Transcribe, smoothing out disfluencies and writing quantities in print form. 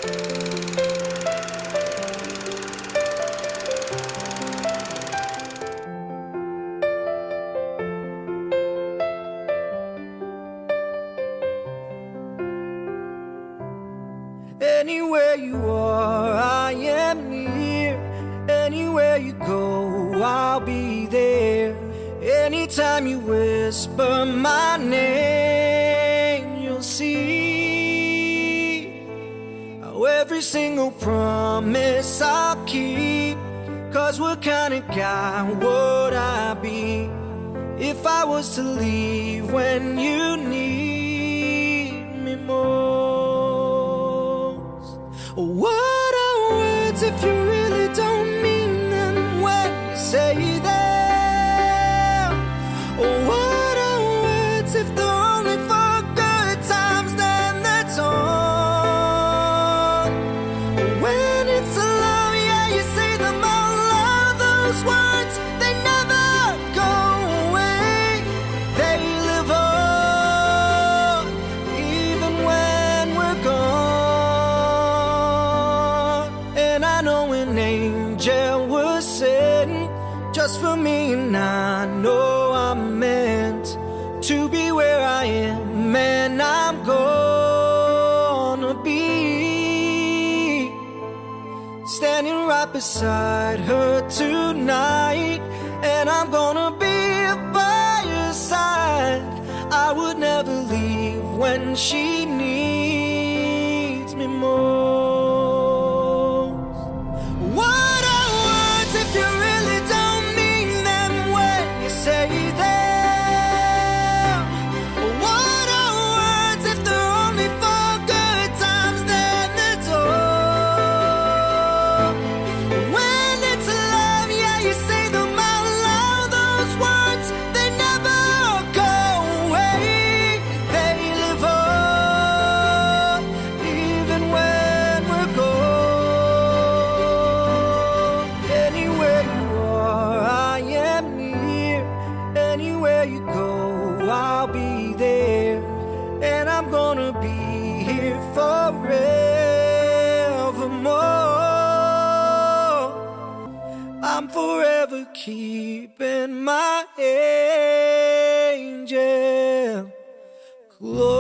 Anywhere you are, I am near. Anywhere you go, I'll be there. Anytime you whisper my name, you'll see how every single promise I'll keep. 'Cause what kind of guy would I be if I was to leave when you need me most? What are words if you really don't mean them when you say them? What are words if they're only for good times, then that's all? When it's love, yeah, you say them out loud. Those words, they never go away. They live on, even when we're gone. And I know an angel was sent just for me, and I know I'm meant to be where I am, and I'm gonna be standing right beside her tonight, and I'm gonna be by her side. I would never leave when she needs me most. What are words if you really don't mean them when you say them? What are words if they're only for good times, then that's all? When it's love, yeah, you say them out loud. Those words, they never go away. They live on, even when we're gone. Anywhere you are, I am near. Anywhere you go, I'll be there. And I'm gonna be here forevermore. I'm forever keeping my angel close.